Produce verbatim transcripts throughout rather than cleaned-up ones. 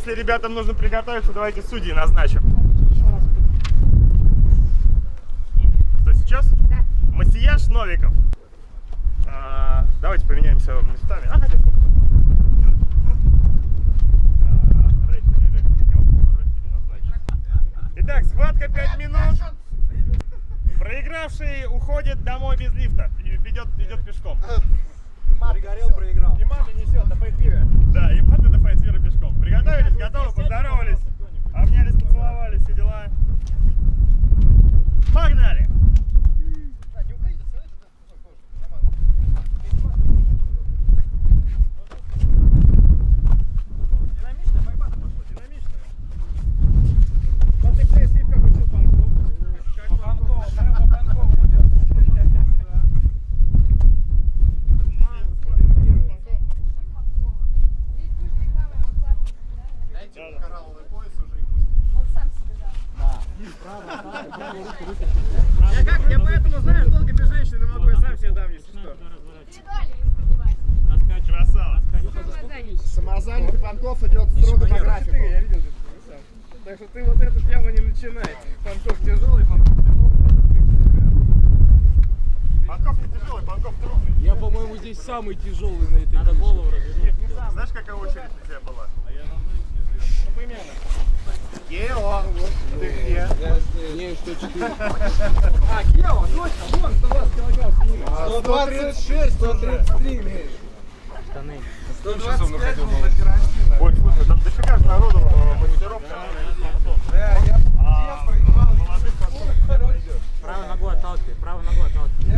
Если ребятам нужно приготовиться, давайте судьи назначим. Кто сейчас? Да. Масияж, Новиков. А, давайте поменяемся местами. Ага, Итак, схватка пять минут. Проигравший уходит домой без лифта и идет, идет пешком. Пригорел, проиграл. И мама несет до файтвира. Да, и мама до файтвира пешком. Приготовились, готовы, поздоровались, обнялись, поцеловались, все дела. Погнали! Динамичная борьба-то пошла, динамичная. Смотри, ты слив, как учил Панков. Как Панков, прямо Панков идет. Дайте коралловый пояс уже и пустить. Он сам себе дал. Я как, я поэтому, знаешь, долго без женщины могу, я сам себе дам, если что. Красава. Самозанятый Панков идет строго по графику. Я видел, так что ты вот эту тему не начинай. Панков тяжелый, Панков тяжелый. Панков не тяжелый, Панков трудный. Я, по-моему, здесь самый тяжелый на этой. Надо голову развернуть. Знаешь, какая очередь у тебя была? Ну, примерно. Гео, ты где? Не, сто четыре. А, Гео, точно, вон, сто двадцать килограмм снимет. сто двадцать шесть, сто тридцать три имеешь. Штаны. сто двадцать пять был на карантине. Ой, слушай, там дофига же народу, мастеров. Да, я проиграл. Молодых пацанов. Правой ногой отталкивай, правой ногой отталкивай.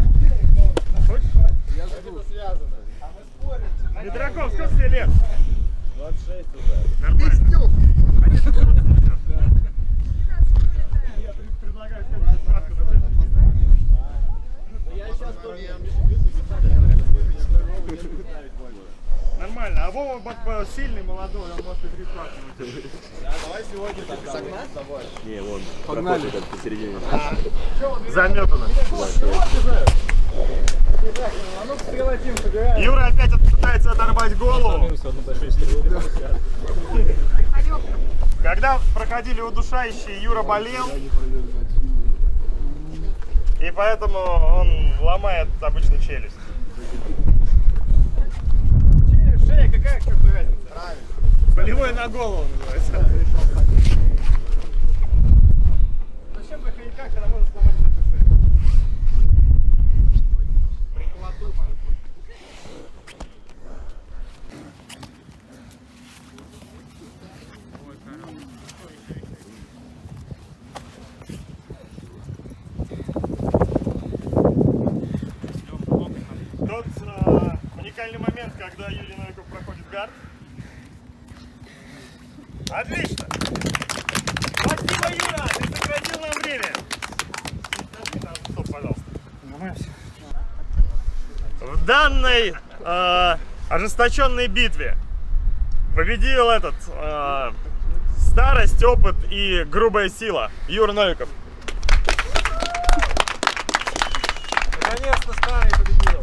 Я жду. Связано. Петраков, сколько тебе лет? двадцать шесть уже. Нормально. Я предлагаю сказать схватку на следующий день. Я сейчас тоже. Нормально, а Вова сильный, молодой, он может и три схватки натянуть. Давай сегодня так согнать. Не, вон, Погнали. проходит посередине. Заметано. Юра опять пытается оторвать голову. Когда проходили удушающие, Юра болел. И поэтому он ломает обычно челюсть. Шея какая, к черту разница? Правильно. Болевой на голову называется. Зачем проходить как, когда можно сломать эту шею? Приколоту. Тот э, уникальный момент, когда Юрий Новиков проходит гард. Отлично! Спасибо, Юра! Ты сократил нам время! Стоп, пожалуйста. В данной э, ожесточенной битве победил этот э, старость, опыт и грубая сила. Юра Новиков. Наконец-то старый победил.